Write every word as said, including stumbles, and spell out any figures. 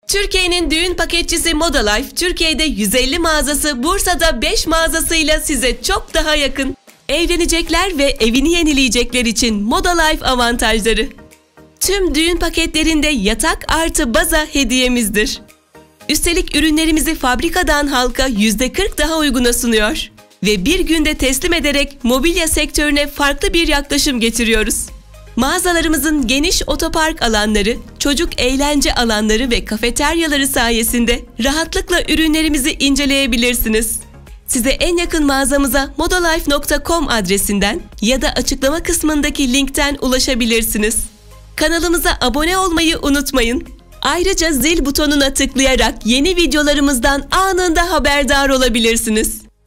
Türkiye'nin düğün paketçisi Modalife, Türkiye'de yüz elli mağazası, Bursa'da beş mağazasıyla size çok daha yakın. Evlenecekler ve evini yenileyecekler için Modalife avantajları. Tüm düğün paketlerinde yatak artı baza hediyemizdir. Üstelik ürünlerimizi fabrikadan halka yüzde kırk daha uyguna sunuyor. Ve bir günde teslim ederek mobilya sektörüne farklı bir yaklaşım getiriyoruz. Mağazalarımızın geniş otopark alanları, çocuk eğlence alanları ve kafeteryaları sayesinde rahatlıkla ürünlerimizi inceleyebilirsiniz. Size en yakın mağazamıza modalife nokta com adresinden ya da açıklama kısmındaki linkten ulaşabilirsiniz. Kanalımıza abone olmayı unutmayın. Ayrıca zil butonuna tıklayarak yeni videolarımızdan anında haberdar olabilirsiniz.